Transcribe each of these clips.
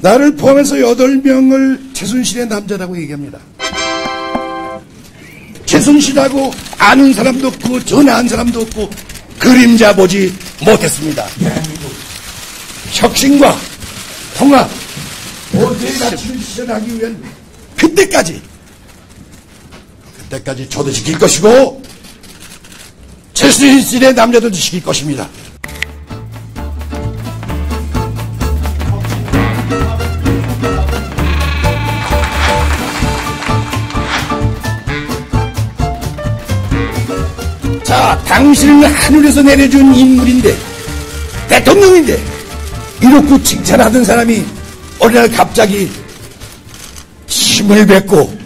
나를 포함해서 8명을 최순실의 남자라고 얘기합니다. 최순실하고 아는 사람도 없고 전화한 사람도 없고 그림자 보지 못했습니다. 혁신과 통합, 모두의 가치를 실현하기 위한 그때까지 저도 지킬 것이고 최순실의 남자도 지킬 것입니다. 자, 당신은 하늘에서 내려준 인물인데, 대통령인데, 이렇게 칭찬하던 사람이 어느 날 갑자기 힘을 뱉고,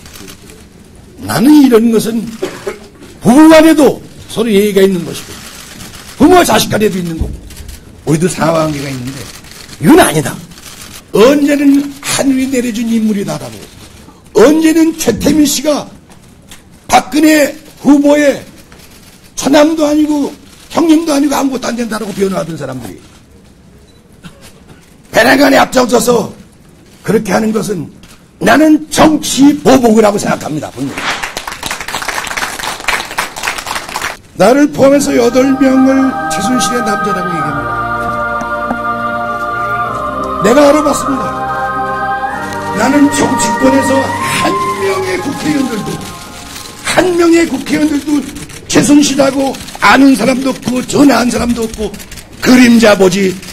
나는 이런 것은 부부 간에도 서로 예의가 있는 것이고, 부모와 자식 간에도 있는 거고, 우리도 상하관계가 있는데, 이건 아니다. 언제는 하늘이 내려준 인물이다라고, 언제는 최태민 씨가 박근혜 후보의 처남도 아니고 형님도 아니고 아무것도 안 된다라고 변호하던 사람들이 배란간에 앞장서서 그렇게 하는 것은 나는 정치 보복이라고 생각합니다. 분명히. 나를 포함해서 8명을 최순실의 남자라고 얘기합니다. 내가 알아봤습니다. 나는 정치권에서 한 명의 국회의원들도 최순실하고 아는 사람도 없고 전화한 사람도 없고 그림자 보지